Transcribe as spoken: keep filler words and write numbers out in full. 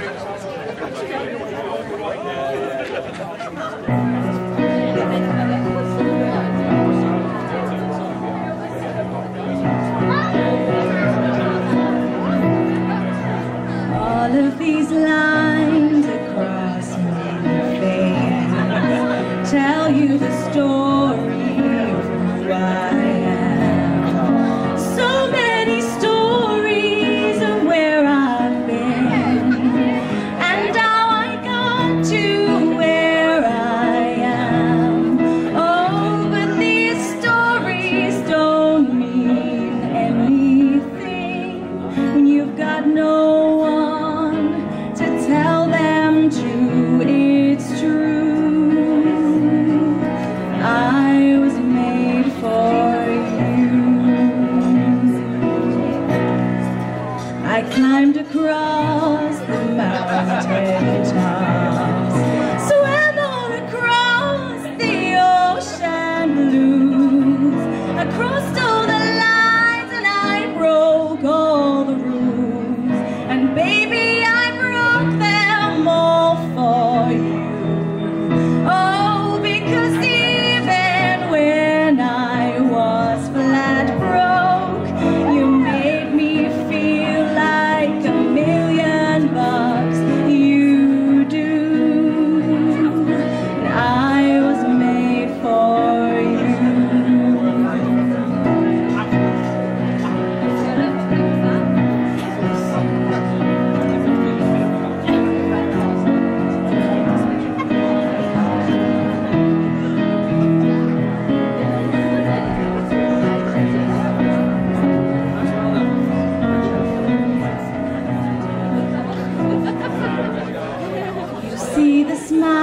All of these lines across my face tell you the story of who I am. So many stories of where I've been and how I got to where I am. Oh, but these stories don't mean anything when you've got no tell them to, it's true. I was made for you. I climbed across the mountain tops, swam on across the ocean blues. I crossed all the lines and I broke all the rules. And baby, I broke them all for you. Oh, because even when I was flat broke, you made me feel like a million bucks. You do. And I was made for you. See the smile